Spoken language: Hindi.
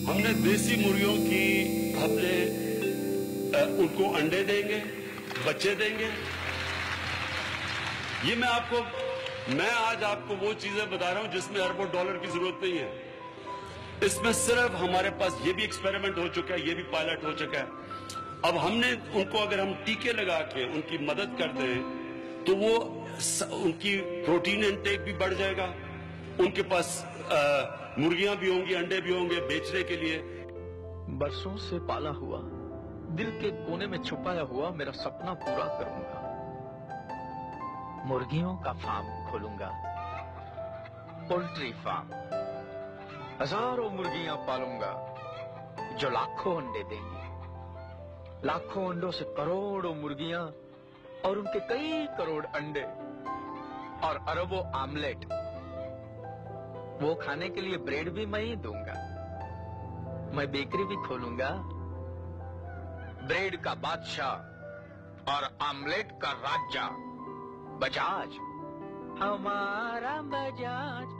हमने देसी मुर्गियों की हमने उनको अंडे देंगे, बच्चे देंगे। ये मैं आज आपको वो चीजें बता रहा हूं जिसमें अरबों डॉलर की जरूरत नहीं है। इसमें सिर्फ हमारे पास ये भी एक्सपेरिमेंट हो चुका है, ये भी पायलट हो चुका है। अब हमने उनको अगर हम टीके लगा के उनकी मदद कर दें तो वो उनकी प्रोटीन इनटेक भी बढ़ जाएगा, उनके पास मुर्गियां भी होंगी, अंडे भी होंगे बेचने के लिए। बरसों से पाला हुआ, दिल के कोने में छुपाया हुआ मेरा सपना पूरा करूंगा। मुर्गियों का फार्म खोलूंगा, पोल्ट्री फार्म। हजारों मुर्गियां पालूंगा जो लाखों अंडे देंगी। लाखों अंडों से करोड़ों मुर्गियां और उनके कई करोड़ अंडे और अरबों आमलेट। वो खाने के लिए ब्रेड भी मैं ही दूंगा। मैं बेकरी भी खोलूंगा, ब्रेड का बादशाह और आमलेट का राजा। बजाज, हमारा बजाज।